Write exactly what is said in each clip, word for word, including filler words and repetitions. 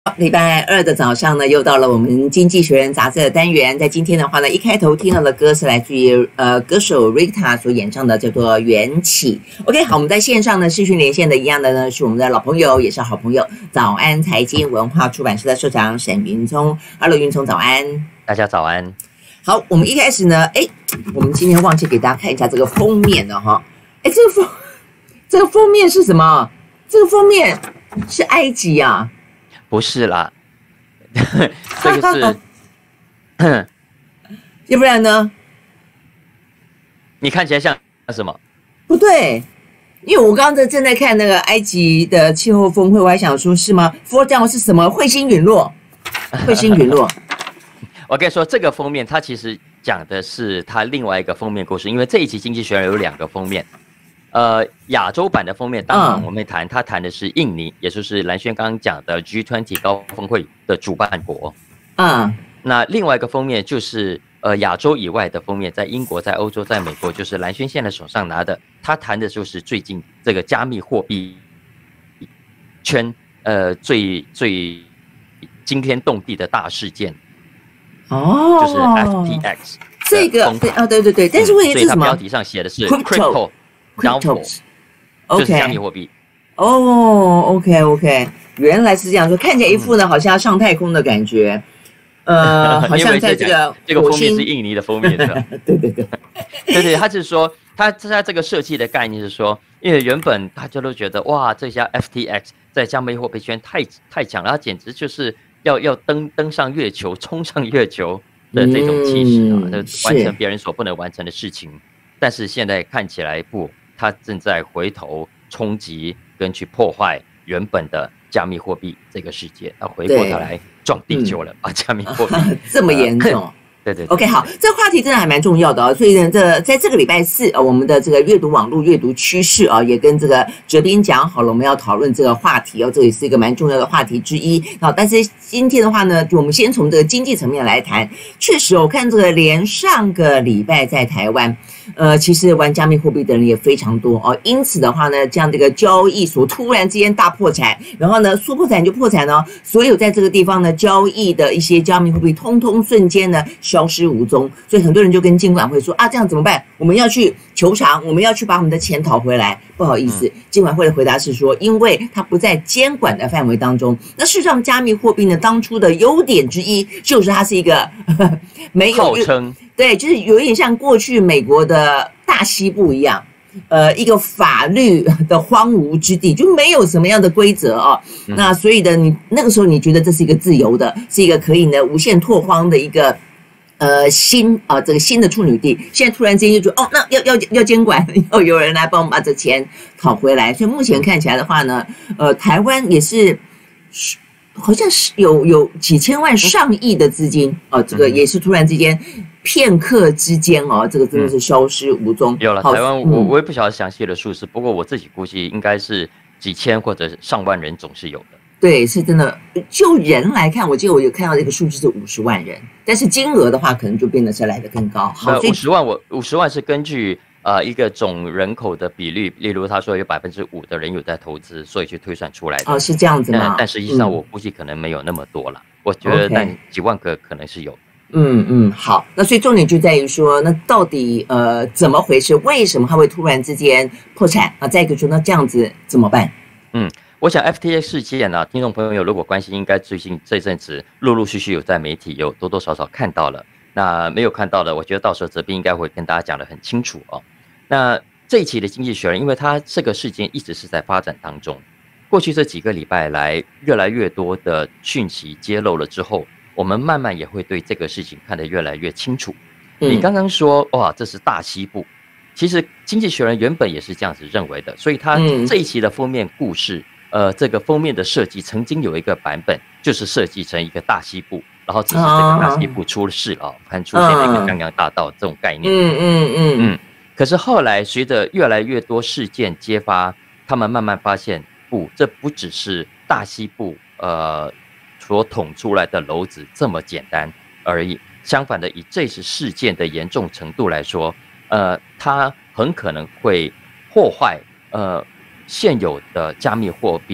礼拜二的早上呢，又到了我们《经济学人》杂志的单元。在今天的话呢，一开头听到的歌是来自于呃歌手 Rita 所演唱的，叫做《缘起》。OK， 好，我们在线上呢视讯连线的一样的呢，是我们的老朋友，也是好朋友，早安财经文化出版社的社长沈云聪。Hello， 云聪，早安。 大家早安。 好，我们一开始呢，哎，我们今天忘记给大家看一下这个封面了哈。哎，这个封这个封面是什么？这个封面是埃及啊。 不是啦，这个是， 要不然呢？ 你看起来像什么？ 不对，因为我刚刚正在看那个埃及的气候峰会，我还想说是吗？佛教是什么？彗星陨落，彗星陨落。 我跟你说，这个封面它其实讲的是它另外一个封面故事，因为这一期《经济学人》有两个封面。呃，亚洲版的封面，当然我们谈，他谈的是印尼，也就是蓝轩刚刚讲的 G 二十 高峰会的主办国。嗯，那另外一个封面就是呃亚洲以外的封面，在英国、在欧洲、在美国，就是蓝轩现在手上拿的，他谈的就是最近这个加密货币圈呃最最惊天动地的大事件。哦，就是 F T X 这个哦，对对对，但是问题是什么？ 所以它标题上写的是 crypto。Crypto 就是加密货币。 哦 ，OK OK， 原来是这样说，看起来一副呢好像要上太空的感觉，呃，好像在这个这个封面是印尼的封面的。 对对对， 对对，他是说他他这个设计的概念是说，因为原本大家都觉得哇，这家 F T X 在加密货币圈太太强了，它简直就是要要登登上月球、冲上月球的这种气势啊，嗯、完成别人所不能完成的事情。但是现在看起来不。他正在回头冲击跟去破坏原本的加密货币这个世界，他回过头来撞地球了、嗯、啊！加密货币这么严重？呃对对 ，OK， 好，这个话题真的还蛮重要的哦。所以呢，这在这个礼拜四，呃，我们的这个阅读网络阅读趋势啊，也跟这个哲斌讲好了，我们要讨论这个话题哦，这也是一个蛮重要的话题之一。好，但是今天的话呢，就我们先从这个经济层面来谈。确实，我看这个连上个礼拜在台湾，呃，其实玩加密货币的人也非常多哦。因此的话呢，这样这个交易所突然之间大破产，然后呢，说破产就破产哦，所有在这个地方呢交易的一些加密货币，通通瞬间呢。消失无踪，所以很多人就跟金管会说啊，这样怎么办？我们要去求偿，我们要去把我们的钱讨回来。不好意思，金管会的回答是说，因为它不在监管的范围当中。那事实上，加密货币呢，当初的优点之一就是它是一个呵呵没有号称，对， 就是有一点像过去美国的大西部一样。呃，一个法律的荒芜之地，就没有什么样的规则哦。嗯、那所以呢，你那个时候你觉得这是一个自由的，是一个可以呢无限拓荒的一个。呃，新啊、呃，这个新的处女地，现在突然之间就说，哦，那要要要监管，要有人来帮我们把这钱讨回来。所以目前看起来的话呢，呃，台湾也是，好像是有有几千万、上亿的资金哦、呃，这个也是突然之间片刻之间哦，这个真的是消失无踪。 有了，台湾我我也不晓得详细的数字，不过我自己估计应该是几千或者上万人总是有的。 对，是真的。就人来看，我记得我有看到一个数字是五十万人，但是金额的话，可能就变得是来得更高。 好，五十万我五十万是根据呃一个总人口的比率，例如他说有百分之五的人有在投资，所以去推算出来的。 哦，是这样子吗？ 但但实际上我估计可能没有那么多了，嗯、我觉得但几万个可能是有。 嗯嗯，好，那所以重点就在于说，那到底呃怎么回事？为什么它会突然之间破产啊？再一个说，那这样子怎么办？ 嗯。我想 F T X 事件啊，听众朋友如果关心，应该最近这阵子陆陆续续有在媒体有多多少少看到了。那没有看到的，我觉得到时候哲斌应该会跟大家讲得很清楚哦。那这一期的《经济学人》，因为它这个事件一直是在发展当中，过去这几个礼拜来，越来越多的讯息揭露了之后，我们慢慢也会对这个事情看得越来越清楚。嗯、你刚刚说哇，这是大西部，其实《经济学人》原本也是这样子认为的，所以它这一期的封面故事。呃，这个封面的设计曾经有一个版本，就是设计成一个大西部，然后只是这个大西部出了事了，还出现了一个gang gang大盗这种概念。嗯嗯嗯嗯。可是后来随着越来越多事件揭发，他们慢慢发现，不，这不只是大西部呃所捅出来的篓子这么简单而已。相反的，以这次事件的严重程度来说，呃，它很可能会破坏呃。现有的加密货币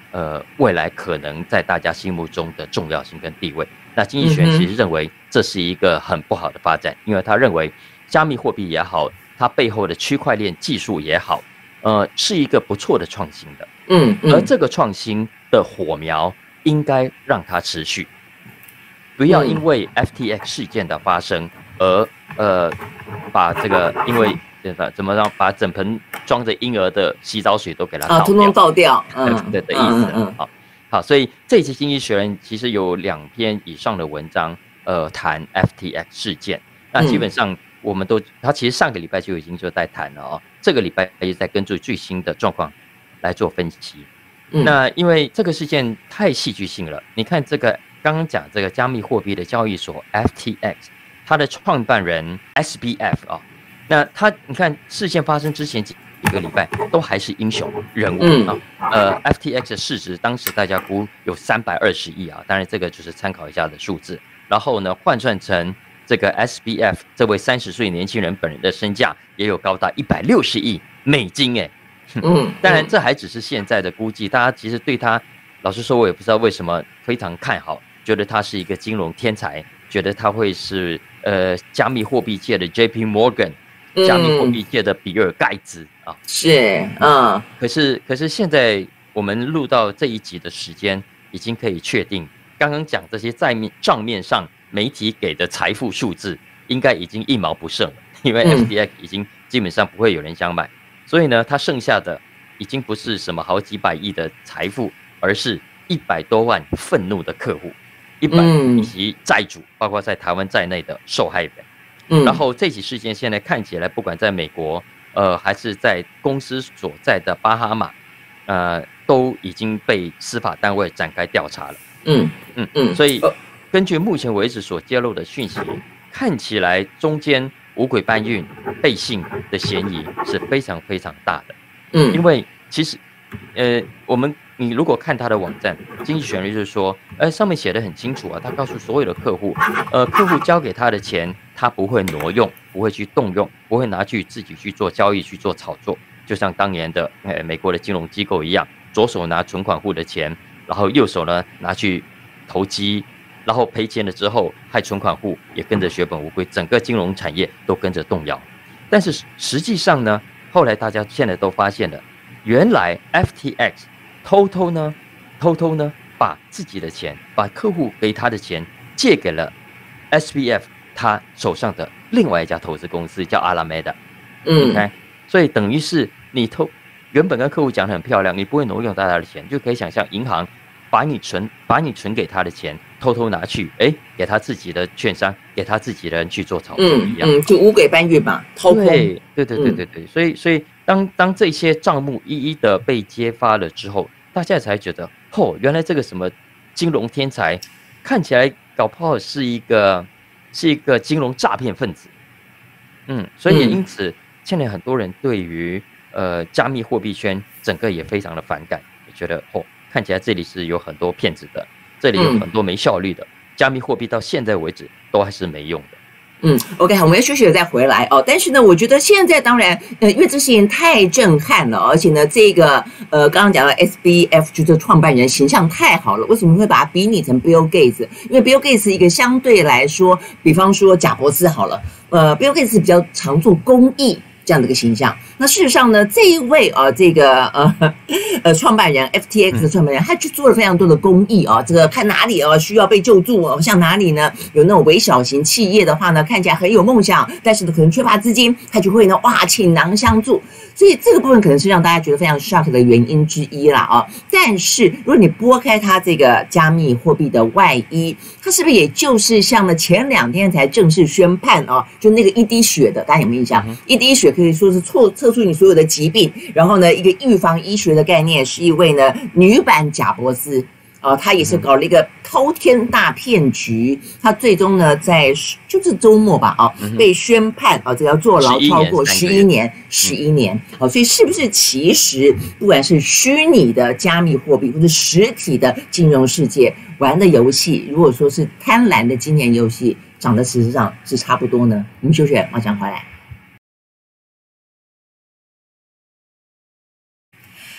呃未来可能在大家心目中的重要性跟地位。那经济学人其实认为这是一个很不好的发展，因为他认为加密货币也好，它背后的区块链技术也好，呃，是一个不错的创新的。 嗯嗯， 而这个创新的火苗应该让它持续，不要因为 F T X 事件的发生而呃把这个因为怎么让把整盆装着婴儿的洗澡水都给它倒掉， 啊，通通倒掉，嗯， 对的意思。嗯嗯好，好，所以这一期《经济学人》其实有两篇以上的文章，呃，谈 F T X 事件。那基本上我们都，他其实上个礼拜就已经就在谈了哦，这个礼拜也在根据最新的状况来做分析。嗯、那因为这个事件太戏剧性了，你看这个刚刚讲这个加密货币的交易所 F T X， 它的创办人 S B F 啊、哦，那他你看事件发生之前几个礼拜都还是英雄人物啊、嗯，呃 ，F T X 的市值当时大家估有三百二十亿啊，当然这个就是参考一下的数字，然后呢换算成这个 S B F 这位三十岁年轻人本人的身价也有高达一百六十亿美金哎。嗯，当然这还只是现在的估计，大家其实对他，老实说，我也不知道为什么非常看好，觉得他是一个金融天才，觉得他会是呃加密货币界的 J P Morgan， 加密货币界的比尔盖茨啊。 是，嗯。 可是可是现在我们录到这一集的时间，已经可以确定，刚刚讲这些在面账面上媒体给的财富数字，应该已经一毛不剩了，因为 F T X 已经基本上不会有人想买。所以呢，他剩下的已经不是什么好几百亿的财富，而是一百多万愤怒的客户，一百以及债主，包括在台湾在内的受害人。嗯，然后这起事件现在看起来，不管在美国，呃，还是在公司所在的巴哈马，呃，都已经被司法单位展开调查了。嗯嗯嗯，所以根据目前为止所揭露的讯息，看起来中间五轨搬运、背信的嫌疑是非常非常大的。嗯，因为其实，呃，我们你如果看他的网站，经济学人就是说，呃，上面写的很清楚啊，他告诉所有的客户，呃，客户交给他的钱，他不会挪用，不会去动用，不会拿去自己去做交易、去做炒作，就像当年的呃美国的金融机构一样，左手拿存款户的钱，然后右手呢拿去投机。然后赔钱了之后，害存款户也跟着血本无归，整个金融产业都跟着动摇。但是实际上呢，后来大家现在都发现了，原来 F T X 偷偷呢，偷偷呢把自己的钱，把客户给他的钱借给了 S B F 他手上的另外一家投资公司，叫 Alameda。嗯 ，OK， 所以等于是你偷原本跟客户讲得很漂亮，你不会挪用大家的钱，就可以想象银行把你存把你存给他的钱偷偷拿去，哎，给他自己的券商，给他自己的人去做炒作一样， 嗯嗯，就五轨搬运嘛，掏空。 对对对对对对，嗯、所以所以当当这些账目一一的被揭发了之后，大家才觉得，哦，原来这个什么金融天才，看起来搞不好是一个是一个金融诈骗分子。嗯，所以也因此，现在很多人对于呃加密货币圈整个也非常的反感，也觉得哦。看起来这里是有很多骗子的，这里有很多没效率的，嗯、加密货币到现在为止都还是没用的。 嗯 ，OK， 我们要休息了再回来哦。但是呢，我觉得现在当然，呃，因为这事情太震撼了，而且呢，这个呃，刚刚讲的 S B F 就是创办人形象太好了，为什么会把它比拟成 Bill Gates？ 因为 Bill Gates 一个相对来说，比方说贾伯斯好了，呃 ，Bill Gates 比较常做公益。这样的一个形象，那事实上呢，这一位啊、呃，这个呃呃创办人 F T X 的创办人，他去做了非常多的公益啊，这个看哪里啊需要被救助哦，像哪里呢有那种微小型企业的话呢，看起来很有梦想，但是呢可能缺乏资金，他就会呢哇倾囊相助，所以这个部分可能是让大家觉得非常 shock 的原因之一啦啊。但是如果你拨开它这个加密货币的外衣，它是不是也就是像呢前两天才正式宣判啊，就那个一滴血的，大家有没有印象？一滴血。可以说是测测出你所有的疾病，然后呢，一个预防医学的概念，是一位呢女版贾伯斯啊、呃，她也是搞了一个滔天大骗局，她最终呢在就是周末吧啊、哦、被宣判啊、哦，这要坐牢超过十一年，十一年啊、哦，所以是不是其实不管是虚拟的加密货币或者实体的金融世界玩的游戏，如果说是贪婪的金钱游戏，长得事实上是差不多呢？我们休息，马上回来。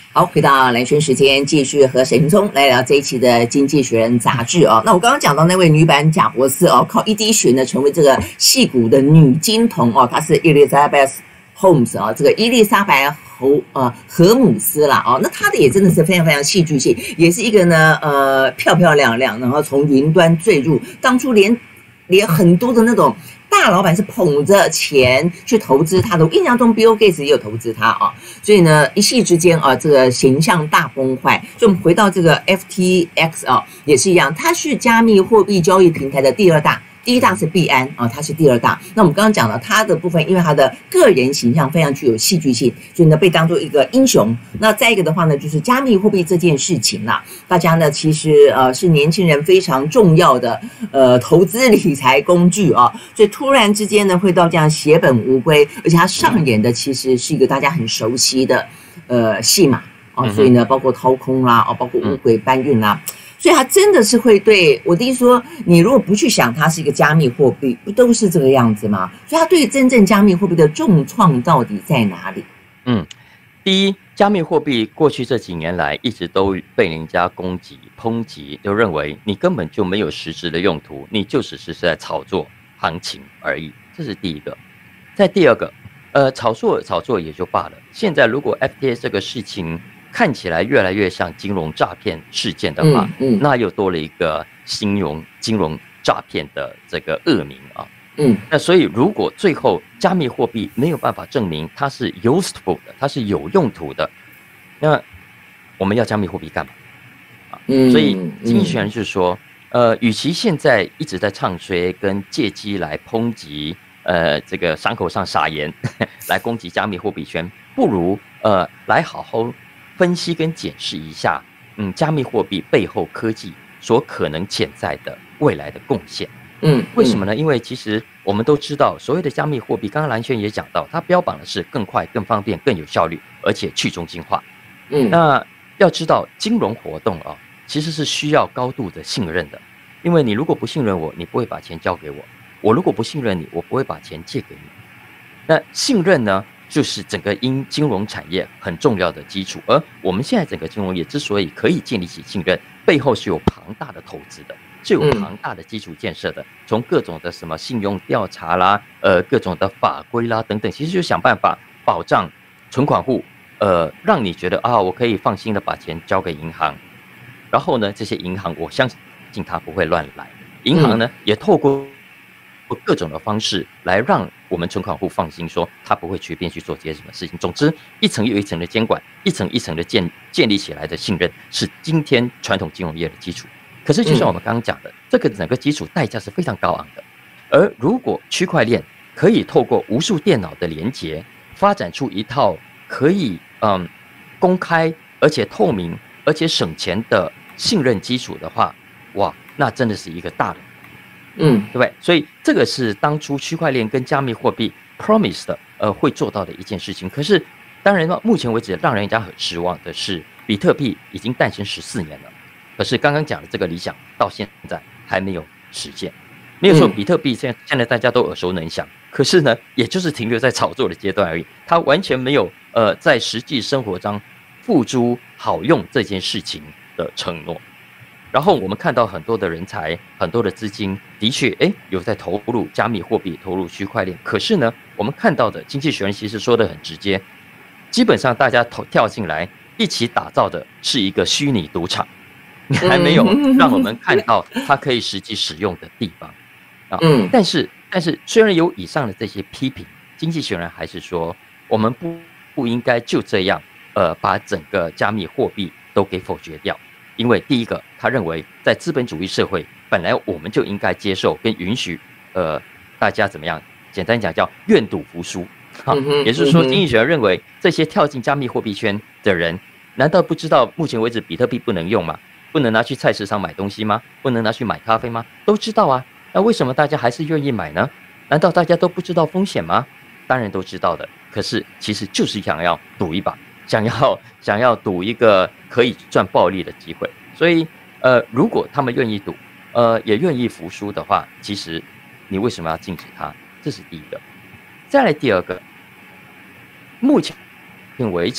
好，回到蓝轩时间，继续和沈云聪来聊这一期的《经济学人》杂志哦。那我刚刚讲到那位女版贾博士哦，靠一滴血呢成为这个矽谷的女金童哦，她是 Elizabeth Holmes 啊，这个伊丽莎白侯呃荷姆斯啦哦，那她的也真的是非常非常戏剧性，也是一个呢呃漂漂亮亮，然后从云端坠入，当初连连很多的那种大老板是捧着钱去投资他的，我印象中 Bill Gates 也有投资他啊，所以呢一夕之间啊，这个形象大崩坏。所以我们回到这个 F T X 啊，也是一样，它是加密货币交易平台的第二大。第一大是币安啊，它是第二大。那我们刚刚讲了它的部分，因为它的个人形象非常具有戏剧性，所以呢被当作一个英雄。那再一个的话呢，就是加密货币这件事情啦，大家呢其实呃是年轻人非常重要的呃投资理财工具啊，所以突然之间呢会到这样血本无归，而且它上演的其实是一个大家很熟悉的呃戏码啊，所以呢包括掏空啦，哦包括乌龟搬运啦。所以它真的是会对我的意思说，你如果不去想它是一个加密货币，不都是这个样子吗？所以它对真正加密货币的重创到底在哪里？ 嗯，第一，加密货币过去这几年来一直都被人家攻击、抨击，就认为你根本就没有实质的用途，你就只是在炒作行情而已。这是第一个。再第二个，呃，炒作炒作也就罢了。现在如果 F T X 这个事情看起来越来越像金融诈骗事件的话，嗯嗯、那又多了一个金融金融诈骗的这个恶名啊。嗯，那所以如果最后加密货币没有办法证明它是 useful 的，它是有用途的，那我们要加密货币干嘛？啊，嗯、所以经济学人是说，呃，与其现在一直在唱衰跟借机来抨击，呃，这个伤口上撒盐来攻击加密货币圈，不如呃来好好分析跟检视一下，嗯，加密货币背后科技所可能潜在的未来的贡献。嗯，为什么呢？因为其实我们都知道，所谓的加密货币，刚刚蓝轩也讲到，它标榜的是更快、更方便、更有效率，而且去中心化。嗯，那要知道，金融活动啊，其实是需要高度的信任的，因为你如果不信任我，你不会把钱交给我；我如果不信任你，我不会把钱借给你。那信任呢？就是整个因金融产业很重要的基础，而我们现在整个金融业之所以可以建立起信任，背后是有庞大的投资的，是有庞大的基础建设的，从各种的什么信用调查啦，呃，各种的法规啦等等，其实就想办法保障存款户，呃，让你觉得啊，我可以放心的把钱交给银行，然后呢，这些银行我相信它不会乱来，银行呢也透过各种的方式来让我们存款户放心，说他不会随便去做这些什么事情。总之，一层又一层的监管，一层一层的建建立起来的信任，是今天传统金融业的基础。可是，就像我们刚刚讲的，这个整个基础代价是非常高昂的。而如果区块链可以透过无数电脑的连接，发展出一套可以嗯公开而且透明而且省钱的信任基础的话，哇，那真的是一个大的。嗯，对不对？所以这个是当初区块链跟加密货币 promise 的，呃，会做到的一件事情。可是，当然到目前为止，让人家很失望的是，比特币已经诞生十四年了，可是刚刚讲的这个理想到现在还没有实现。没有错，比特币现在现在大家都耳熟能详，可是呢，也就是停留在炒作的阶段而已，它完全没有呃在实际生活中付诸好用这件事情的承诺。然后我们看到很多的人才，很多的资金，的确，哎，有在投入加密货币，投入区块链。可是呢，我们看到的经济学人其实说的很直接，基本上大家投跳进来一起打造的是一个虚拟赌场，还没有让我们看到它可以实际使用的地方啊。但是，但是虽然有以上的这些批评，经济学人还是说，我们不不应该就这样，呃，把整个加密货币都给否决掉。因为第一个，他认为在资本主义社会，本来我们就应该接受跟允许，呃，大家怎么样？简单讲叫愿赌服输，哈、嗯，也就是说，经济学人认为这些跳进加密货币圈的人，难道不知道目前为止比特币不能用吗？不能拿去菜市场买东西吗？不能拿去买咖啡吗？都知道啊，那为什么大家还是愿意买呢？难道大家都不知道风险吗？当然都知道的，可是其实就是想要赌一把。想要想要赌一个可以赚暴利的机会，所以呃，如果他们愿意赌，呃，也愿意服输的话，其实你为什么要禁止它？这是第一个。再来第二个，目前为止啊，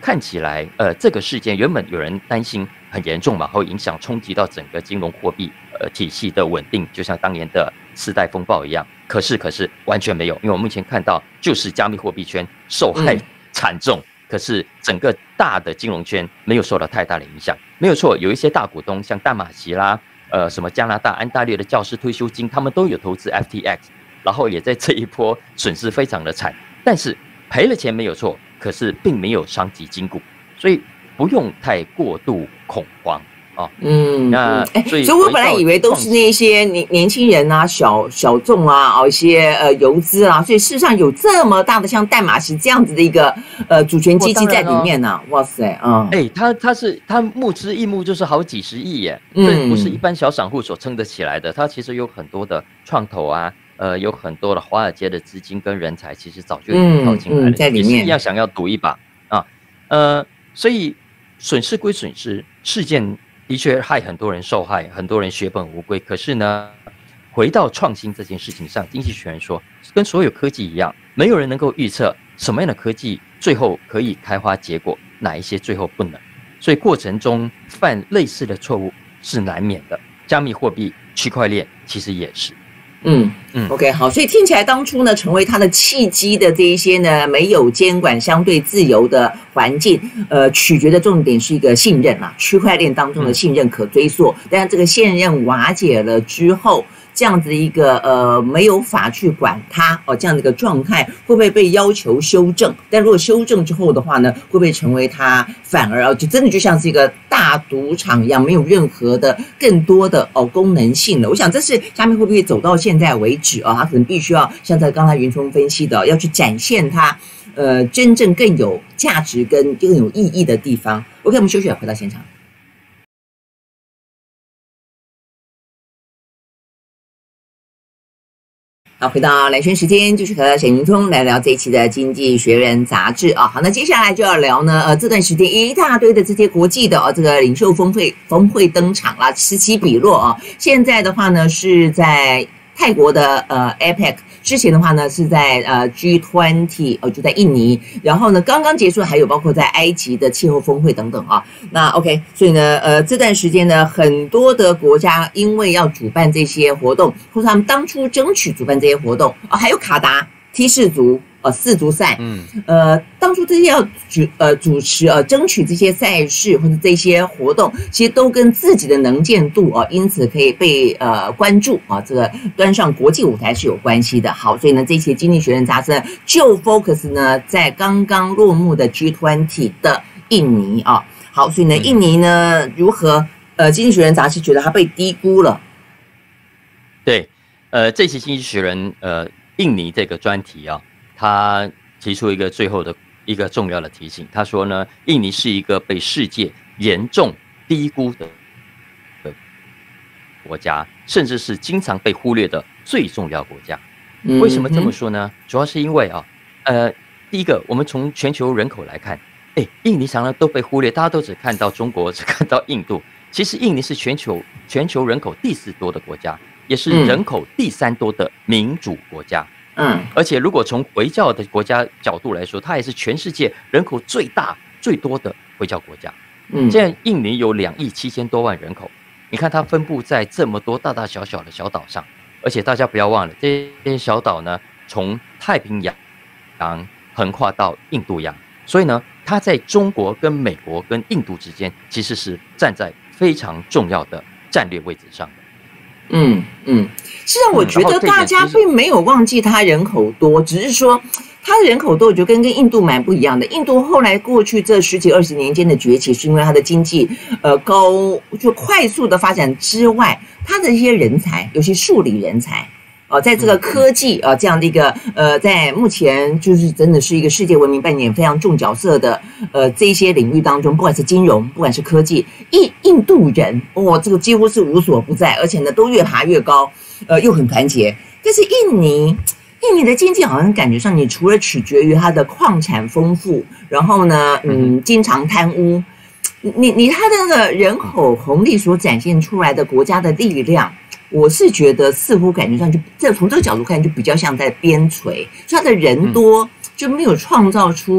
看起来，呃，这个事件原本有人担心很严重嘛，会影响冲击到整个金融货币呃体系的稳定，就像当年的次贷风暴一样。可是，可是完全没有，因为我目前看到就是加密货币圈受害惨重，嗯、可是整个大的金融圈没有受到太大的影响。没有错，有一些大股东像淡马锡啦，呃，什么加拿大安大略的教师退休金，他们都有投资 F T X， 然后也在这一波损失非常的惨，但是赔了钱没有错。可是并没有伤及筋骨，所以不用太过度恐慌啊。 嗯， 那所以，所以我本来以为都是那些年年轻人啊、小小众啊、哦一些呃游资啊，所以事实上有这么大的像淡马锡这样子的一个呃主权基金在里面呢、啊。哇塞，嗯， 哎、欸，他他是他募资一募就是好几十亿耶，这不是一般小散户所撑得起来的。他其实有很多的创投啊。呃，有很多的华尔街的资金跟人才，其实早就已经跑进来了，嗯嗯、在里面也是一样想要赌一把啊。呃，所以损失归损失，事件的确害很多人受害，很多人血本无归。可是呢，回到创新这件事情上，经济学人说，跟所有科技一样，没有人能够预测什么样的科技最后可以开花结果，哪一些最后不能。所以过程中犯类似的错误是难免的。加密货币、区块链其实也是。 嗯嗯 ，OK， 好，所以听起来当初呢，成为它的契机的这一些呢，没有监管、相对自由的环境，呃，取决的重点是一个信任嘛，区块链当中的信任可追溯，嗯、但是这个信任瓦解了之后。这样子的一个呃没有法去管它哦，这样的一个状态会不会被要求修正？但如果修正之后的话呢，会不会成为它反而就真的就像是一个大赌场一样，没有任何的更多的哦功能性了？我想这是加密货币走到现在为止啊、哦，它可能必须要像在刚才云聪分析的、哦，要去展现它呃真正更有价值跟更有意义的地方。OK， 我们休息了，回到现场。好，回到蓝轩时间，继续和沈云聪来聊这一期的《经济学人》杂志啊。好，那接下来就要聊呢，呃，这段时间一大堆的这些国际的哦，这个领袖峰会峰会登场啦，此起彼落啊。现在的话呢，是在泰国的呃 A P E C。之前的话呢是在呃 G 二十，呃就在印尼，然后呢刚刚结束，还有包括在埃及的气候峰会等等啊。那 OK， 所以呢呃这段时间呢，很多的国家因为要主办这些活动，或者他们当初争取主办这些活动啊，还有卡达 T 氏族。呃，四足赛，嗯，呃，当初这些要主呃主持呃争取这些赛事或者这些活动，其实都跟自己的能见度啊、呃，因此可以被呃关注啊，这个端上国际舞台是有关系的。好，所以呢，这些《经济学人》杂志呢就 focus 呢在刚刚落幕的 G 二十 的印尼啊。好，所以呢，印尼呢如何？呃，《经济学人》杂志觉得它被低估了。 对，呃，这期《经济学人》呃印尼这个专题啊。他提出一个最后的一个重要的提醒，他说呢，印尼是一个被世界严重低估的国家，甚至是经常被忽略的最重要国家。为什么这么说呢？主要是因为啊，呃，第一个，我们从全球人口来看，哎，印尼常常都被忽略，大家都只看到中国，只看到印度。其实印尼是全球全球人口第四多的国家，也是人口第三多的民主国家。嗯，而且如果从回教的国家角度来说，它也是全世界人口最大最多的回教国家。嗯，现在印尼有两亿七千多万人口，你看它分布在这么多大大小小的小岛上，而且大家不要忘了，这些小岛呢，从太平洋横跨到印度洋，所以呢，它在中国跟美国跟印度之间，其实是站在非常重要的战略位置上的。 嗯嗯，实际上我觉得大家并没有忘记它人口多，只是说它的人口多，我觉得跟跟印度蛮不一样的。印度后来过去这十几二十年间的崛起，是因为它的经济呃高就快速的发展之外，它的一些人才，尤其数理人才。哦，在这个科技啊、呃、这样的一个呃，在目前就是真的是一个世界文明扮演非常重角色的呃这一些领域当中，不管是金融，不管是科技，印印度人哦，这个几乎是无所不在，而且呢都越爬越高，呃又很团结。但是印尼，印尼的经济好像感觉上，你除了取决于它的矿产丰富，然后呢，嗯，经常贪污，你你它的那个人口红利所展现出来的国家的力量。我是觉得似乎感觉上就这从这个角度看就比较像在边陲，所以他的人多就没有创造出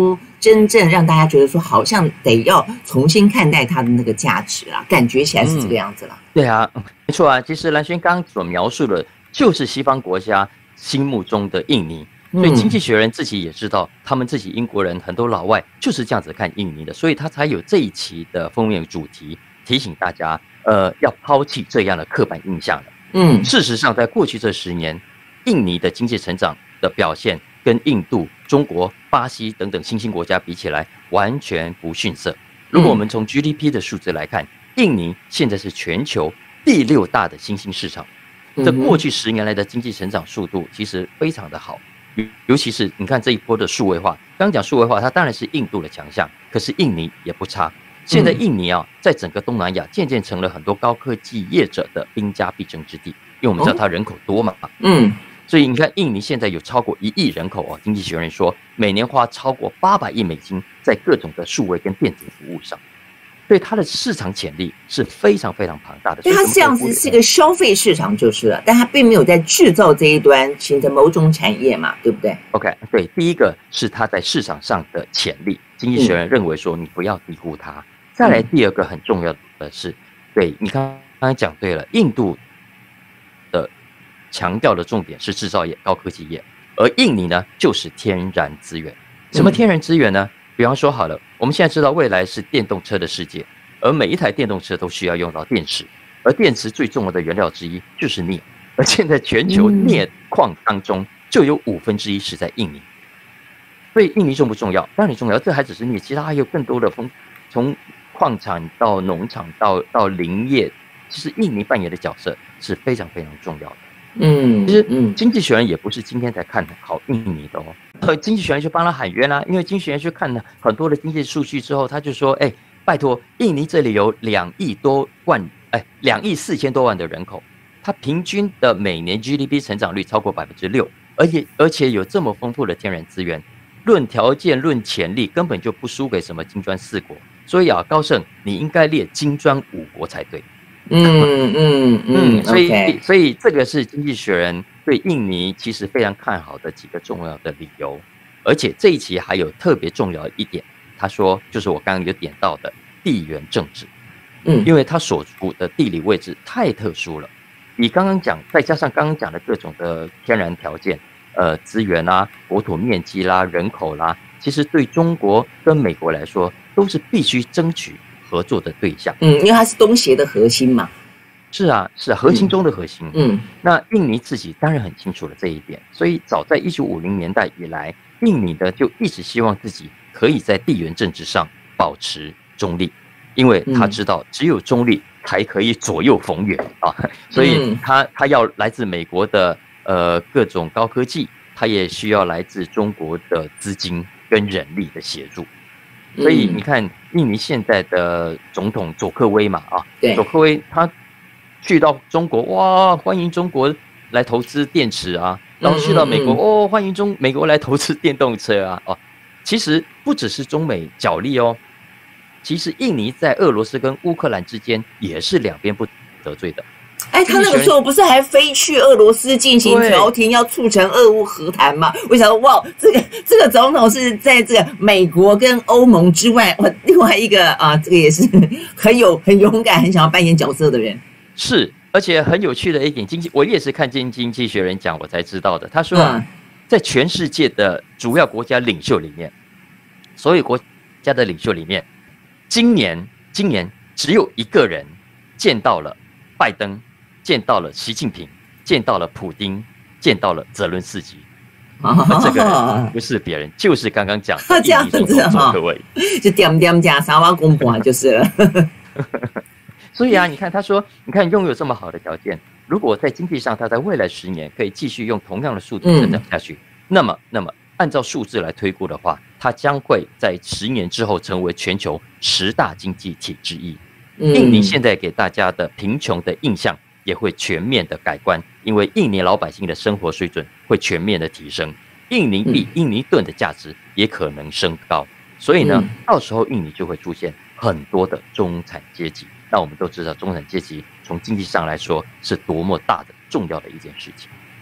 真正让大家觉得说好像得要重新看待它的那个价值啦，感觉起来是这个样子啦。 嗯、对啊，没错啊。其实兰萱刚刚所描述的，就是西方国家心目中的印尼。所以《经济学人》自己也知道，他们自己英国人很多老外就是这样子看印尼的，所以他才有这一期的封面主题，提醒大家，呃，要抛弃这样的刻板印象了。嗯，事实上，在过去这十年，印尼的经济成长的表现跟印度、中国、巴西等等新兴国家比起来，完全不逊色。如果我们从 G D P 的数字来看，印尼现在是全球第六大的新兴市场，这过去十年来的经济成长速度其实非常的好。尤其是你看这一波的数位化，刚刚讲数位化，它当然是印度的强项，可是印尼也不差。现在印尼啊，在整个东南亚渐渐成了很多高科技业者的兵家必争之地，因为我们知道它人口多嘛，嗯，所以你看印尼现在有超过一亿人口哦，经济学人说每年花超过八百亿美金在各种的数位跟电子服务上。对它的市场潜力是非常非常庞大的， 所以它这样子是一个消费市场就是了，但它并没有在制造这一端形成某种产业嘛，对不对 ？OK， 对，第一个是它在市场上的潜力，经济学人认为说你不要低估它。嗯、再来第二个很重要的是，对你刚刚讲对了，印度的强调的重点是制造业、高科技业，而印尼呢就是天然资源。什么天然资源呢？嗯比方说好了，我们现在知道未来是电动车的世界，而每一台电动车都需要用到电池，而电池最重要的原料之一就是镍，而现在全球镍矿当中就有五分之一是在印尼，所以印尼重不重要？当然重要，这还只是镍，其他还有更多的风，从矿产到农场到到林业，其实印尼扮演的角色是非常非常重要的。嗯，其实嗯，经济学人也不是今天才看好印尼的哦。呃，经济学人就帮他喊冤啦、啊，因为经济学人去看了很多的经济数据之后，他就说：“哎、欸，拜托，印尼这里有两亿多万，哎、欸，两亿四千多万的人口，它平均的每年 G D P 成长率超过百分之六，而且而且有这么丰富的天然资源，论条件论潜力，根本就不输给什么金砖四国。所以啊，高盛，你应该列金砖五国才对。” 嗯嗯嗯， 所以、okay. 所以这个是经济学人对印尼其实非常看好的几个重要的理由，而且这一期还有特别重要一点，他说就是我刚刚有点到的地缘政治，嗯，因为它所处的地理位置太特殊了，你刚刚讲，再加上刚刚讲的各种的天然条件，呃，资源啦、国土面积啦、人口啦，其实对中国跟美国来说都是必须争取合作的对象， 嗯，因为它是东协的核心嘛。 是啊，是啊，核心中的核心。嗯，那印尼自己当然很清楚了这一点，所以早在一九五零年代以来，印尼呢就一直希望自己可以在地缘政治上保持中立，因为他知道只有中立才可以左右逢源啊，所以他他要来自美国的呃各种高科技，他也需要来自中国的资金跟人力的协助。所以你看，印尼现在的总统佐科威嘛，啊，佐科威他去到中国，哇，欢迎中国来投资电池啊，然后去到美国，哦，欢迎中美国来投资电动车啊，哦，其实不只是中美角力哦，其实印尼在俄罗斯跟乌克兰之间也是两边不得罪的。 哎，他那个时候不是还飞去俄罗斯进行调停，要促成俄乌和谈吗？我想说，哇，这个这个总统是在这个美国跟欧盟之外，哇，另外一个啊，这个也是很有很勇敢、很想要扮演角色的人。 是，而且很有趣的一点，经济我也是看经经济学人讲，我才知道的。他说啊，嗯、在全世界的主要国家领袖里面，所有国家的领袖里面，今年今年只有一个人见到了拜登。见到了习近平，见到了普丁，见到了泽伦斯基，哦、这个人不是别人，就是刚刚讲的印尼总统佐科威， 就点点加沙瓦公婆就是了。 所以啊，你看他说，你看拥有这么好的条件，如果在经济上他在未来十年可以继续用同样的速度增长下去，嗯、那么那么按照数字来推估的话，它将会在十年之后成为全球十大经济体之一。嗯、印尼现在给大家的贫穷的印象也会全面的改观，因为印尼老百姓的生活水准会全面的提升，印尼币、印尼盾的价值也可能升高，所以呢，到时候印尼就会出现很多的中产阶级。那我们都知道，中产阶级从经济上来说是多么大的重要的一件事情。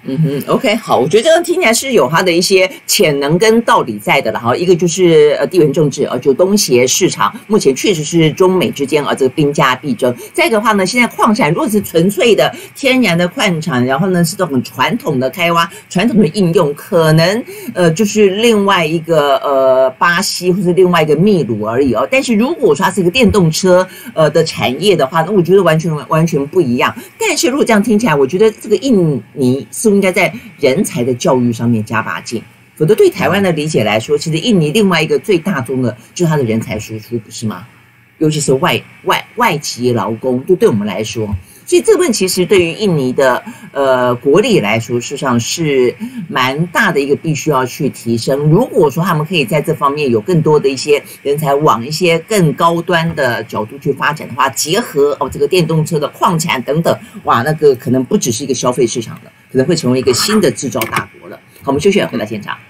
嗯哼 ，OK， 好，我觉得这个听起来是有它的一些潜能跟道理在的了哈。一个就是呃地缘政治，呃，就东协市场目前确实是中美之间啊这个兵家必争。再一个的话呢，现在矿产如果是纯粹的天然的矿产，然后呢是这种传统的开挖、传统的应用，可能呃就是另外一个呃巴西或是另外一个秘鲁而已哦。但是如果说它是一个电动车呃的产业的话，那我觉得完全完全不一样。但是如果这样听起来，我觉得这个印尼是应该在人才的教育上面加把劲，否则对台湾的理解来说，其实印尼另外一个最大宗的就是它的人才输出，不是吗？尤其是外外外籍劳工，就对我们来说，所以这部分其实对于印尼的呃国力来说，事实上是蛮大的一个必须要去提升。如果说他们可以在这方面有更多的一些人才往一些更高端的角度去发展的话，结合哦这个电动车的矿产等等，哇，那个可能不只是一个消费市场了，可能会成为一个新的制造大国了。好，我们休息了，回到现场。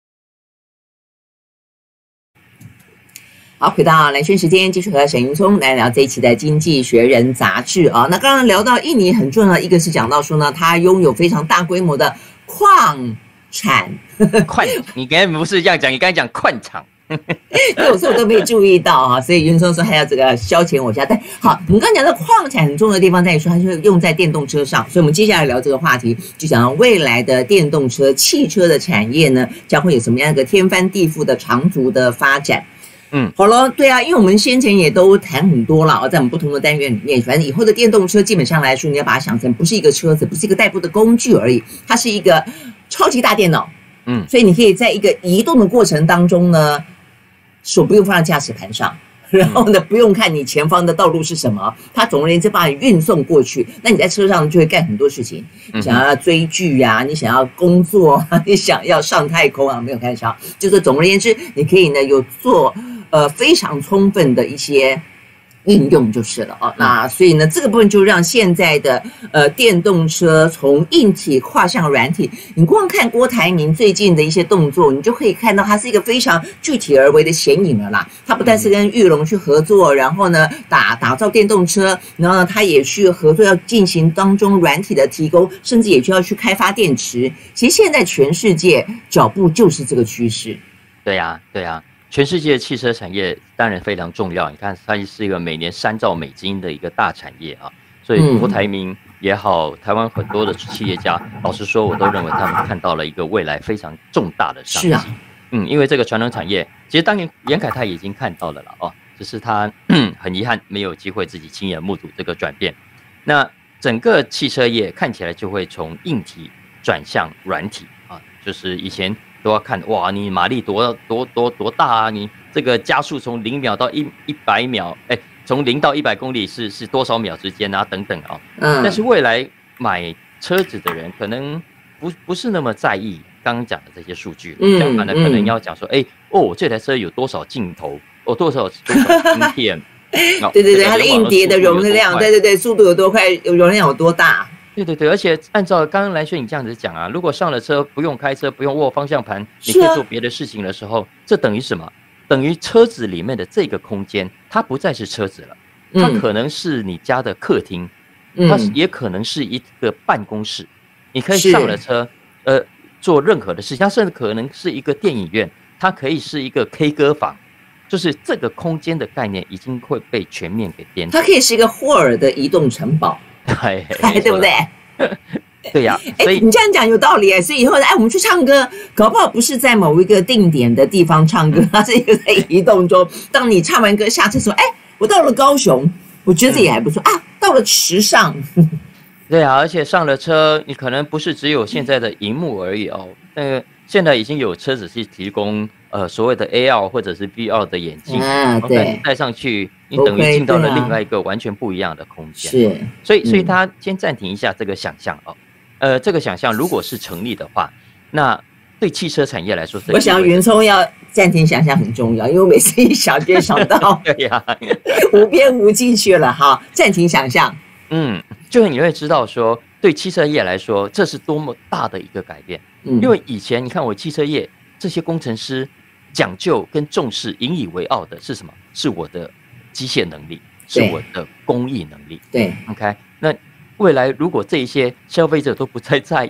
好，回到蓝轩时间，继续和沈云聪来聊这一期的《经济学人》杂志啊。那刚刚聊到印尼很重要的一个是讲到说呢，它拥有非常大规模的矿产。 矿，你刚才不是这样讲，你刚才讲矿场。 对，有时候我都没有注意到啊，所以云聪说还要这个消遣我一下。但好，你刚刚讲的矿产很重要的地方在于说，它就用在电动车上，所以我们接下来聊这个话题，就讲到未来的电动车、汽车的产业呢，将会有什么样一个天翻地覆的长足的发展。嗯，好了，对啊，因为我们先前也都谈很多了，在我们不同的单元里面，反正以后的电动车基本上来说，你要把它想成不是一个车子，不是一个代步的工具而已，它是一个超级大电脑。嗯，所以你可以在一个移动的过程当中呢，手不用放在驾驶盘上，然后呢，不用看你前方的道路是什么，它总而言之把你运送过去。那你在车上就会干很多事情，你想要追剧呀、啊，你想要工作啊，你想要上太空啊，没有开玩笑，就是总而言之，你可以呢有做。呃，非常充分的一些应用就是了哦。那所以呢，这个部分就让现在的呃电动车从硬体跨向软体。你光看郭台铭最近的一些动作，你就可以看到他是一个非常具体而为的显影了啦。他不但是跟裕隆去合作，然后呢打打造电动车，然后呢他也去合作要进行当中软体的提供，甚至也就要去开发电池。其实现在全世界脚步就是这个趋势。 对呀、啊，对呀、啊。全世界汽车产业当然非常重要，你看它是一个每年三兆美金的一个大产业啊，所以郭台铭也好，台湾很多的企业家，老实说，我都认为他们看到了一个未来非常重大的商机。啊、嗯，因为这个传统产业，其实当年严凯他已经看到了了哦，只是他很遗憾没有机会自己亲眼目睹这个转变。那整个汽车业看起来就会从硬体转向软体啊，就是以前。都要看哇，你马力多多多多大啊？你这个加速从零秒到一一百秒，哎，从零到一百公里是是多少秒之间啊？等等啊、哦。嗯。但是未来买车子的人可能不不是那么在意刚刚讲的这些数据，嗯，相反的可能要讲说，哎、嗯，哦，这台车有多少镜头，哦，多少多少晶片， 对对对，它的硬碟的容量，对对对，速度有多快，容量有多大。 对对对，而且按照刚刚蓝轩你这样子讲啊，如果上了车不用开车，不用握方向盘，你可以做别的事情的时候，这等于什么？等于车子里面的这个空间，它不再是车子了，它可能是你家的客厅，它也可能是一个办公室，你可以上了车，呃，做任何的事情，它甚至可能是一个电影院，它可以是一个 K 歌房。就是这个空间的概念已经会被全面给颠倒， 它可以是一个霍尔的移动城堡。对，对不对？ 对呀、 啊，所以你这样讲有道理哎。所以以后哎，我们去唱歌，搞不好不是在某一个定点的地方唱歌，它是一个在移动中。当你唱完歌下车说，哎，我到了高雄，我觉得这也还不错、嗯、啊。到了池上， 对啊，而且上了车，你可能不是只有现在的荧幕而已哦。那个现在已经有车子是提供呃所谓的 A R 或者是 V R 的眼镜，啊，对，戴上去。你等于进到了另外一个完全不一样的空间，是，所以，所以他先暂停一下这个想象哦，呃，这个想象如果是成立的话，那对汽车产业来说， 我想云聪要暂停想象很重要，因为我每次一想就想到， 对呀， 无边无际去了哈，暂停想象， 嗯，就是你会知道说，对汽车业来说，这是多么大的一个改变，嗯，因为以前你看我汽车业这些工程师讲究跟重视、引以为傲的是什么？是我的机械能力，是我的工艺能力。 对 ，OK。那未来如果这一些消费者都不再在意了，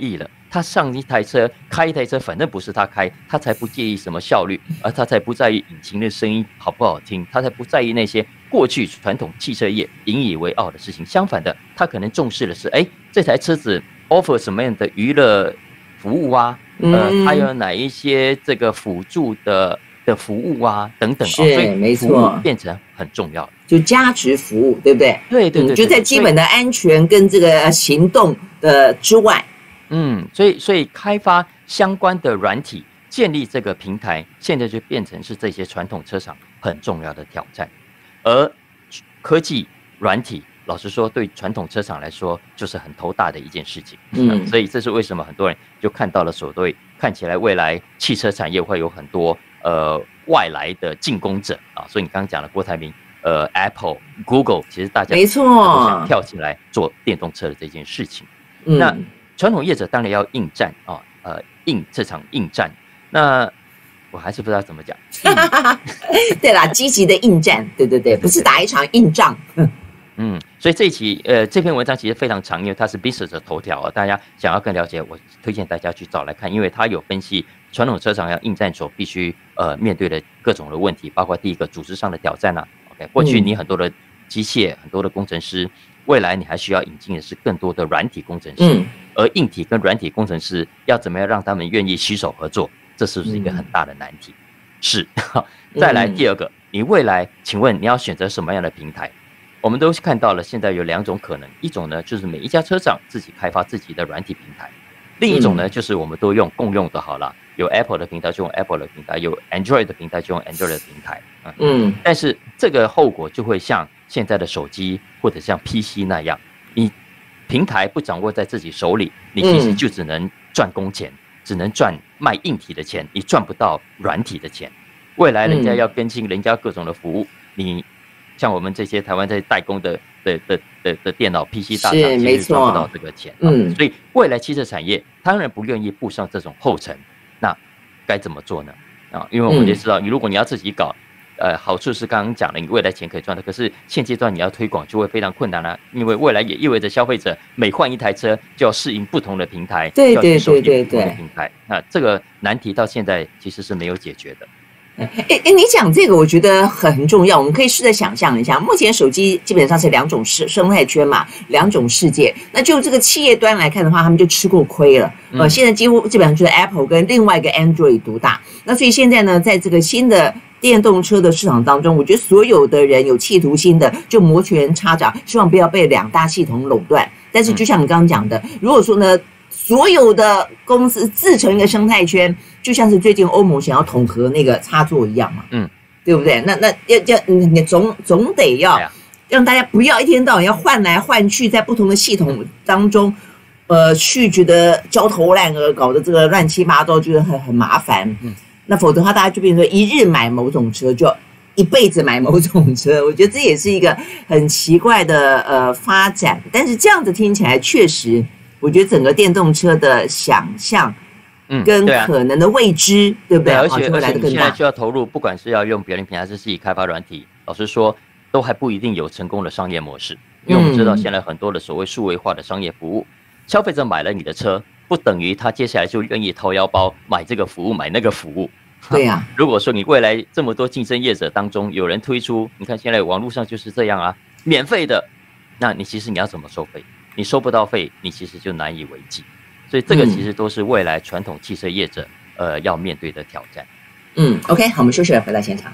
他上一台车开一台车，反正不是他开，他才不介意什么效率，而他才不在意引擎的声音好不好听，他才不在意那些过去传统汽车业引以为傲的事情。相反的，他可能重视的是，哎，这台车子 offer 什么样的娱乐服务啊？呃，它有哪一些这个辅助的的服务啊，等等啊，所以没错， 变成很重要， 就价值服务，对不对？ 对对 对, 对, 对， 就在基本的安全跟这个行动的之外。 嗯，所以所以开发相关的软体，建立这个平台，现在就变成是这些传统车厂很重要的挑战。而科技软体，老实说，对传统车厂来说，就是很头大的一件事情。嗯，所以这是为什么很多人就看到了所谓看起来未来汽车产业会有很多呃外来的进攻者啊。所以你刚刚讲的郭台铭，呃 ，Apple、Google， 其实大家没错都想跳进来做电动车的这件事情。嗯、那传统业者当然要应战啊，呃，应这场应战。那我还是不知道怎么讲。 对啦，积极的应战，对对对，不是打一场硬仗。 嗯，所以这一期呃这篇文章其实非常长，因为它是 Business 的头条啊，大家想要更了解，我推荐大家去找来看，因为它有分析传统车厂要应战所必须呃面对的各种的问题，包括第一个组织上的挑战啊。OK， 过去你很多的机械、很多的工程师，未来你还需要引进的是更多的软体工程师，嗯、而硬体跟软体工程师要怎么样让他们愿意携手合作，这是不是一个很大的难题？嗯、是。再来第二个，你未来请问你要选择什么样的平台？我们都看到了，现在有两种可能，一种呢就是每一家车厂自己开发自己的软体平台，另一种呢就是我们都用共用的好了，有 Apple 的平台就用 Apple 的平台，有 Android 的平台就用 Android 的平台。嗯，但是这个后果就会像现在的手机或者像 P C 那样，你平台不掌握在自己手里，你其实就只能赚工钱，只能赚卖硬体的钱，你赚不到软体的钱。未来人家要更新人家各种的服务，你像我们这些台湾在代工的的的的的电脑 P C 大厂，其实赚不到这个钱。嗯，所以未来汽车产业当然不愿意步上这种后尘，那该怎么做呢？啊，因为我们就知道，你如果你要自己搞，呃，好处是刚刚讲了，你未来钱可以赚的，可是现阶段你要推广就会非常困难了、啊，因为未来也意味着消费者每换一台车就要适应不同的平台， 对对对对对，平台，那这个难题到现在其实是没有解决的。 哎哎，你讲这个我觉得很重要，我们可以试着想象一下，目前手机基本上是两种生生态圈嘛，两种世界。那就这个企业端来看的话，他们就吃过亏了。呃，现在几乎基本上就是 Apple 跟另外一个 Android 独大。那所以现在呢，在这个新的电动车的市场当中，我觉得所有的人有企图心的就摩拳擦掌，希望不要被两大系统垄断。但是就像你刚刚讲的，如果说呢，所有的公司自成一个生态圈，就像是最近欧盟想要统合那个插座一样嘛，嗯，对不对？那那要要你总总得要让大家不要一天到晚要换来换去，在不同的系统当中，呃，去觉得焦头烂额，搞得这个乱七八糟，觉得很很麻烦。嗯，那否则的话，大家就变成说一日买某种车，就一辈子买某种车。我觉得这也是一个很奇怪的呃发展。但是这样子听起来确实。我觉得整个电动车的想象，跟可能的未知，嗯 对, 啊、对不对？ 而且而且你现在就要投入，不管是要用别人平台，还是自己开发软体，老实说，都还不一定有成功的商业模式。因为我们知道，现在很多的所谓数位化的商业服务，消费者买了你的车，不等于他接下来就愿意掏腰包买这个服务，买那个服务。 对呀、啊。 如果说你未来这么多竞争业者当中有人推出，你看现在网络上就是这样啊，免费的，那你其实你要怎么收费？你收不到费，你其实就难以为继，所以这个其实都是未来传统汽车业者呃要面对的挑战。 嗯 ，OK， 好，我们休息了，回到现场。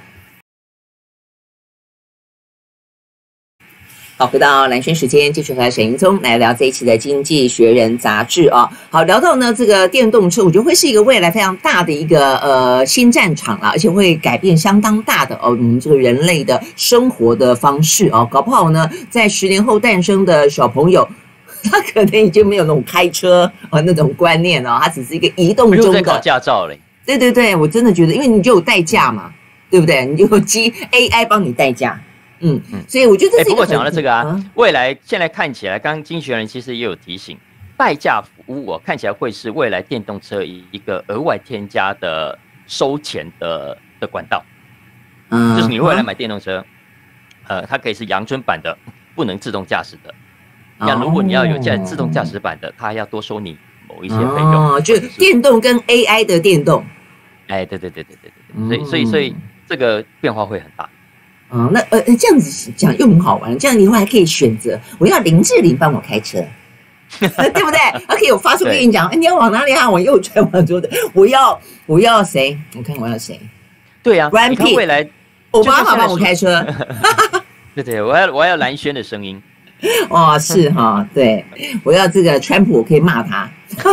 好，回到蓝轩时间，继续和沈云聪来聊这一期的《经济学人》杂志啊。好，聊到呢这个电动车，我觉得会是一个未来非常大的一个呃新战场啦，而且会改变相当大的哦我们这个人类的生活的方式哦。搞不好呢，在十年后诞生的小朋友。他可能已经没有那种开车啊那种观念哦，他只是一个移动中的。不用再考驾照嘞。 对对对，我真的觉得，因为你就有代驾嘛，对不对？你就有机 A I 帮你代驾，嗯嗯，所以我觉得这是一个。 不过讲到这个啊，嗯、未来现在看起来，刚刚经济学人其实也有提醒，代驾服务哦，看起来会是未来电动车一个额外添加的收钱的的管道。嗯，就是你未来买电动车，呃，它可以是阳春版的，不能自动驾驶的。那如果你要有驾自动驾驶版的，它要多收你某一些费用， 哦，就电动跟 A I 的电动。 哎，对对对对对对对，所以所以所以这个变化会很大。 嗯，那呃这样子讲又很好玩，这样以后还可以选择我要林志玲帮我开车。对不对？而且我发出跟你讲，哎，你要往哪里啊？往右转，往左转。我要，我要谁？我看我要谁？ 对呀、啊，你看未来， 奥巴马帮我开车。 对对，我要我要蓝轩的声音。 哦，是哈，对，我要这个川普，我可以骂他。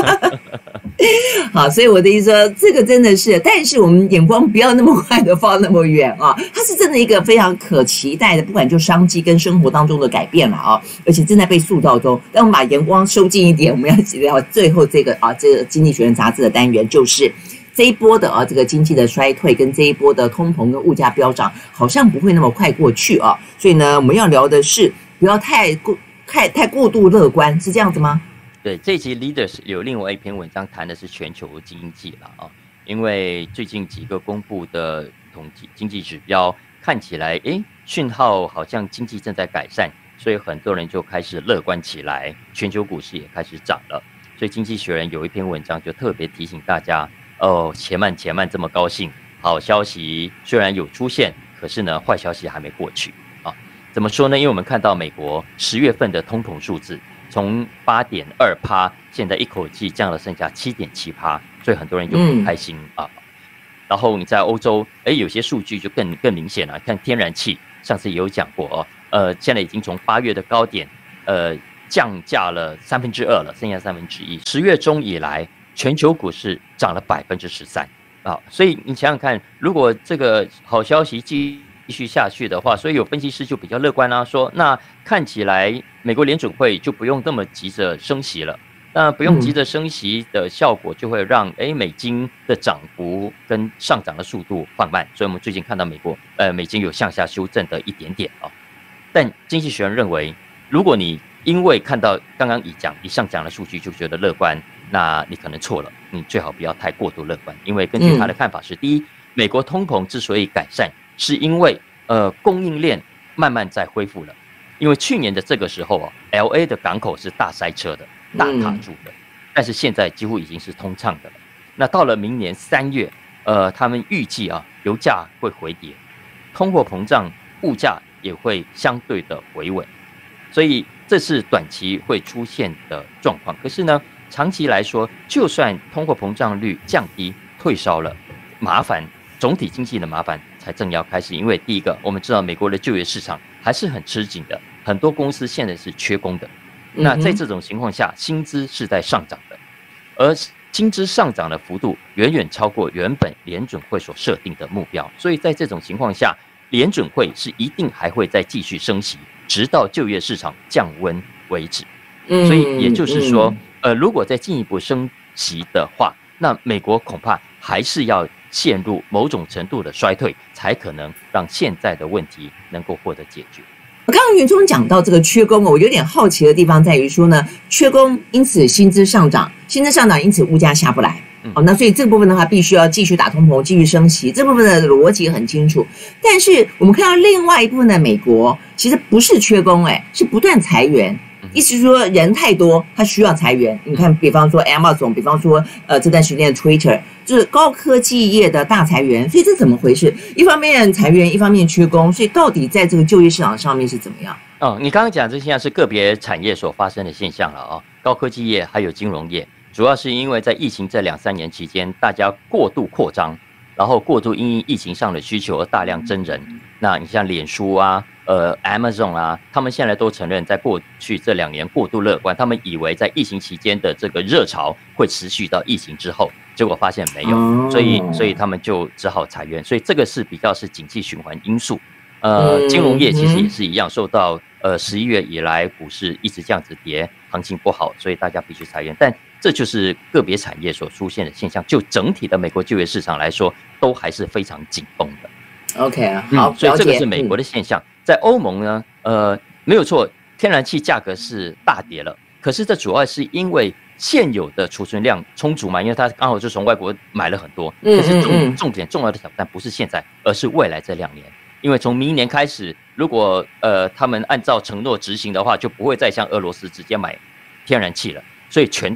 好，所以我的意思说，这个真的是，但是我们眼光不要那么快的放那么远啊，它是真的一个非常可期待的，不管就商机跟生活当中的改变了啊，而且正在被塑造中。但我们把眼光收近一点，我们要聊最后这个啊，这个《经济学人》杂志的单元，就是这一波的啊，这个经济的衰退跟这一波的通膨跟物价飙涨，好像不会那么快过去啊。所以呢，我们要聊的是不要太过太太过度乐观，是这样子吗？ 对，这一集 Leaders 有另外一篇文章谈的是全球经济了啊，因为最近几个公布的统计经济指标看起来，哎，讯号好像经济正在改善，所以很多人就开始乐观起来，全球股市也开始涨了。所以《经济学人》有一篇文章就特别提醒大家，哦，且慢且慢，这么高兴，好消息虽然有出现，可是呢，坏消息还没过去啊。怎么说呢？因为我们看到美国十月份的通膨数字。从 八点二趴， 现在一口气降了剩下 七点七趴， 所以很多人就很开心、嗯、啊。然后你在欧洲，哎，有些数据就更更明显了。看天然气，上次也有讲过哦，呃，现在已经从八月的高点，呃，降价了三分之二了，剩下三分之一。十月中以来，全球股市涨了百分之十三啊。所以你想想看，如果这个好消息继继续下去的话，所以有分析师就比较乐观啦、啊，说那看起来美国联准会就不用那么急着升息了。那不用急着升息的效果，就会让哎美金的涨幅跟上涨的速度放慢。所以我们最近看到美国呃美金有向下修正的一点点啊。但经济学人认为，如果你因为看到刚刚以讲以上讲的数据就觉得乐观，那你可能错了，你最好不要太过度乐观，因为根据他的看法是，第一，美国通膨之所以改善。是因为呃供应链慢慢在恢复了，因为去年的这个时候啊 ，L A 的港口是大塞车的、大卡住的，但是现在几乎已经是通畅的了。那到了明年三月，呃，他们预计啊，油价会回跌，通货膨胀、物价也会相对的回稳，所以这是短期会出现的状况。可是呢，长期来说，就算通货膨胀率降低、退烧了，麻烦总体经济的麻烦才正要开始。因为第一个，我们知道美国的就业市场还是很吃紧的，很多公司现在是缺工的。那在这种情况下，薪资是在上涨的，而薪资上涨的幅度远远超过原本联准会所设定的目标。所以在这种情况下，联准会是一定还会再继续升息，直到就业市场降温为止。所以也就是说，呃，如果再进一步升息的话，那美国恐怕还是要陷入某种程度的衰退，才可能让现在的问题能够获得解决。 我刚刚云中讲到这个缺工，我有点好奇的地方在于说呢，缺工因此薪资上涨，薪资上涨因此物价下不来。哦，那所以这个部分的话，必须要继续打通膨，继续升息，这部分的逻辑很清楚。但是我们看到另外一部分的美国，其实不是缺工，哎，是不断裁员。意思是说人太多，他需要裁员。你看，比方说 Amazon， 比方说呃这段时间的 Twitter， 就是高科技业的大裁员。所以这怎么回事？一方面裁员，一方面缺工，所以到底在这个就业市场上面是怎么样？ 哦，你刚刚讲这现象是个别产业所发生的现象了啊、哦，高科技业还有金融业，主要是因为在疫情这两三年期间，大家过度扩张，然后过度因应疫情上的需求而大量增人。那你像脸书啊。呃 ，Amazon 啊，他们现在都承认，在过去这两年过度乐观，他们以为在疫情期间的这个热潮会持续到疫情之后，结果发现没有，所以所以他们就只好裁员，所以这个是比较是景气循环因素。呃，金融业其实也是一样，受到呃十一月以来股市一直这样子跌，行情不好，所以大家必须裁员，但这就是个别产业所出现的现象。就整体的美国就业市场来说，都还是非常紧绷的。 OK， 好、嗯， 所以这个是美国的现象。嗯在欧盟呢，呃，没有错，天然气价格是大跌了。可是这主要是因为现有的储存量充足嘛，因为它刚好就从外国买了很多。可是重重点重要的挑战不是现在，而是未来这两年。因为从明年开始，如果呃他们按照承诺执行的话，就不会再向俄罗斯直接买天然气了，所以全断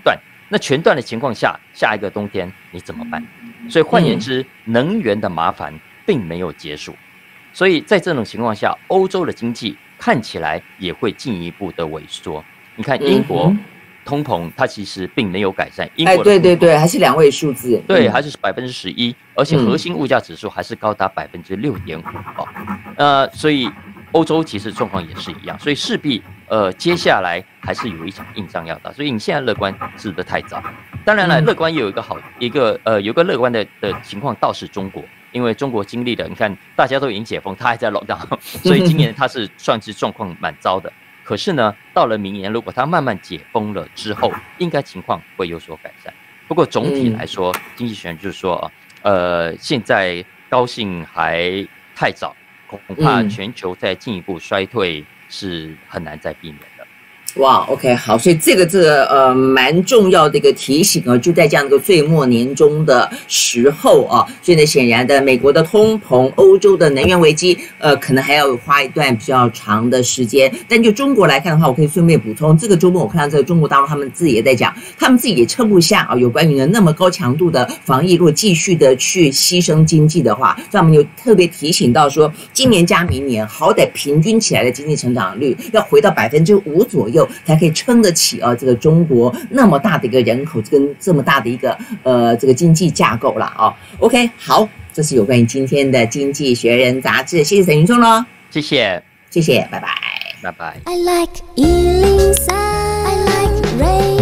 那全断的情况下，下一个冬天你怎么办？所以换言之，能源的麻烦并没有结束。所以在这种情况下，欧洲的经济看起来也会进一步的萎缩。你看英国通膨，它其实并没有改善。英国的对对对，还是两位数字， 对，还是百分之十一，而且核心物价指数还是高达百分之六点五哦。呃，所以欧洲其实状况也是一样，所以势必呃接下来还是有一场硬仗要打。所以你现在乐观是不是太早？当然了，乐观也有一个好一个呃有一个乐观的的情况，倒是中国。因为中国经历了，你看大家都已经解封，他还在 lockdown， 所以今年他是算是状况蛮糟的。可是呢，到了明年，如果他慢慢解封了之后，应该情况会有所改善。不过总体来说，经济学人就是说，呃，现在高兴还太早，恐怕全球再进一步衰退是很难再避免的。 哇 ，OK， 好，所以这个这个呃蛮重要的一个提醒啊，就在这样一个岁末年终的时候啊，所以呢，显然的，美国的通膨、欧洲的能源危机，呃，可能还要花一段比较长的时间。但就中国来看的话，我可以顺便补充，这个周末我看到这个中国大陆他们自己也在讲，他们自己也撑不下啊，有关于呢那么高强度的防疫，如果继续的去牺牲经济的话，所以我们有特别提醒到说，今年加明年，好歹平均起来的经济成长率要回到百分之五左右。才可以撑得起啊，这个中国那么大的一个人口跟这么大的一个呃这个经济架构啦啊。OK， 好，这是有关于今天的《经济学人》杂志，谢谢沈云聪喽， 谢谢， 谢谢，拜拜， 拜拜。 I like one oh three I like radio